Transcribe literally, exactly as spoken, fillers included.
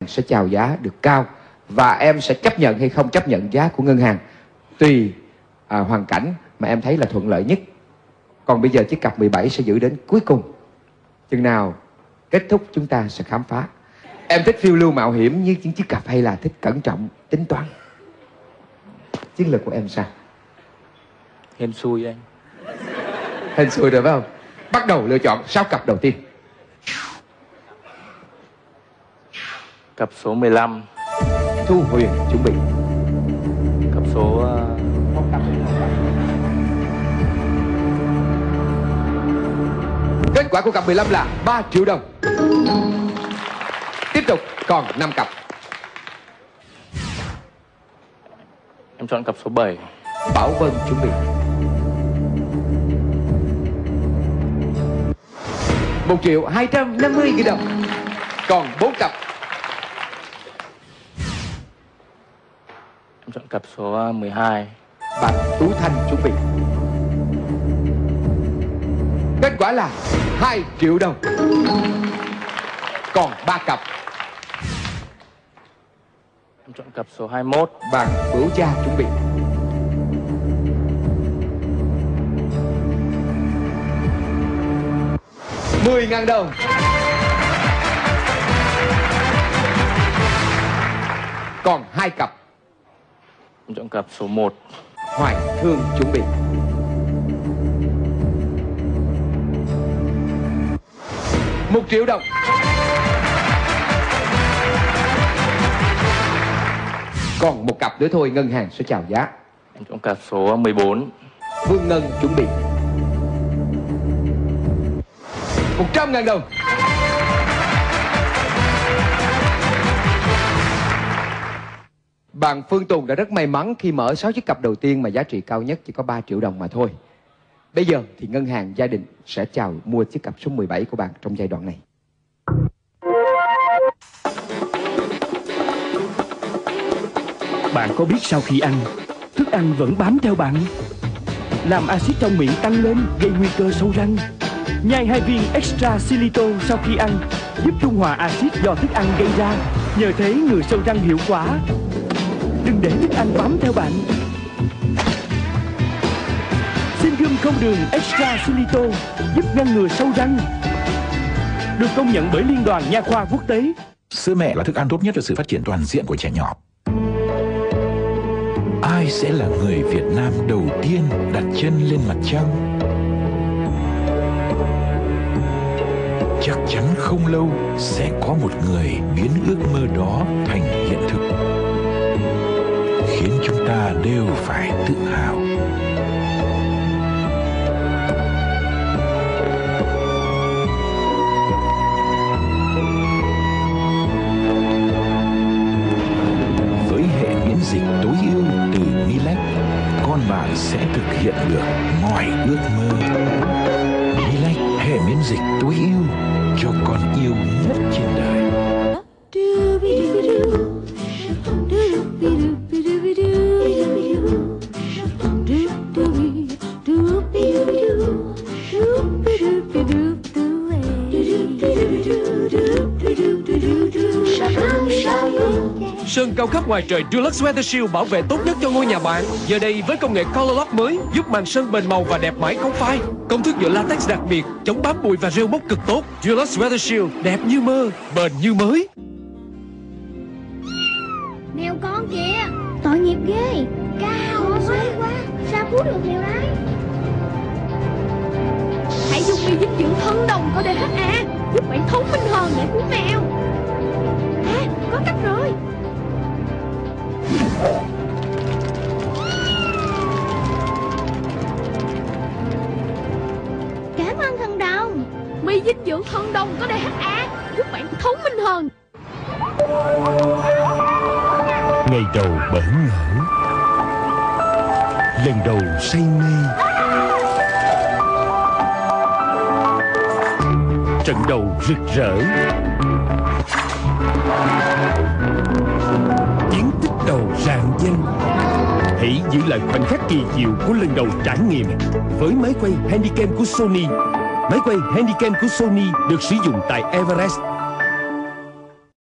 sẽ chào giá được cao và em sẽ chấp nhận hay không chấp nhận giá của ngân hàng tùy à, hoàn cảnh mà em thấy là thuận lợi nhất. Còn bây giờ chiếc cặp mười bảy sẽ giữ đến cuối cùng. Chừng nào kết thúc chúng ta sẽ khám phá. Em thích phiêu lưu mạo hiểm như những chiếc cặp hay là thích cẩn trọng tính toán? Chiến lược của em sao? Hên xui anh. Hên xui rồi phải không? Bắt đầu lựa chọn sáu cặp đầu tiên. Cặp số mười lăm. Thu Huyền chuẩn bị. Cặp số uh... Kết quả của cặp mười lăm là ba triệu đồng. Tiếp tục còn năm cặp. Em chọn cặp số bảy. Bảo Vân chuẩn bị. Một triệu hai trăm năm mươi nghìn đồng. Còn bốn cặp. Em chọn cặp số mười hai. Bạn Tú Thanh chuẩn bị. Kết quả là hai triệu đồng. Còn ba cặp. Em chọn cặp số hai mươi mốt. Bạn Bửu Gia chuẩn bị. mười ngàn đồng. Còn hai cặp. Em chọn cặp số một. Hoài Thương chuẩn bị. Một triệu đồng. Còn một cặp nữa thôi, ngân hàng sẽ chào giá. Em chọn cặp số mười bốn. Vương Ngân chuẩn bị. Một trăm ngàn đồng. Bạn Phương Tùng đã rất may mắn khi mở sáu chiếc cặp đầu tiên mà giá trị cao nhất chỉ có ba triệu đồng mà thôi. Bây giờ thì ngân hàng gia đình sẽ chào mua chiếc cặp số mười bảy của bạn trong giai đoạn này. Bạn có biết sau khi ăn, thức ăn vẫn bám theo bạn, làm axit trong miệng tăng lên gây nguy cơ sâu răng? Nhai hai viên Extra Xylitol sau khi ăn giúp trung hòa axit do thức ăn gây ra, nhờ thế ngừa sâu răng hiệu quả. Đừng để thức ăn bám theo bạn. Xin gum không đường Extra Xylitol giúp ngăn ngừa sâu răng, được công nhận bởi Liên đoàn Nha khoa Quốc tế. Sữa mẹ là thức ăn tốt nhất cho sự phát triển toàn diện của trẻ nhỏ. Ai sẽ là người Việt Nam đầu tiên đặt chân lên mặt trăng? Chắc chắn không lâu sẽ có một người biến ước mơ đó thành hiện thực, khiến chúng ta đều phải tự hào. Với hệ miễn dịch tối ưu từ Milex, con bạn sẽ thực hiện được mọi ước mơ. Milex, hệ miễn dịch tối ưu cho con yêu nhất trên đời. Sơn cao cấp ngoài trời Dulux Weather Shield bảo vệ tốt nhất cho ngôi nhà bạn. Giờ đây với công nghệ Color Lock mới giúp màn sơn bền màu và đẹp mãi không phai. Công thức nhựa latex đặc biệt chống bám bụi và rêu mốc cực tốt. Dulux Weather Shield đẹp như mơ, bền như mới. Mèo con kìa, tội nghiệp ghê, cao xoay quá, sao cứu được mèo đấy? Hãy dùng mi dinh dưỡng thân đồng có đê hát a giúp bạn thông minh hơn để cứu mèo. À, có cách rồi. Cảm ơn thần đồng. Mi dinh dưỡng thân đồng có đê hát a giúp bạn thông minh hơn. Ngày đầu bỡ ngỡ, lần đầu say mê, trận đầu rực rỡ, chiến tích đầu rạng danh. Hãy giữ lại khoảnh khắc kỳ diệu của lần đầu trải nghiệm với máy quay Handycam của Sony. Máy quay Handycam của Sony được sử dụng tại Everest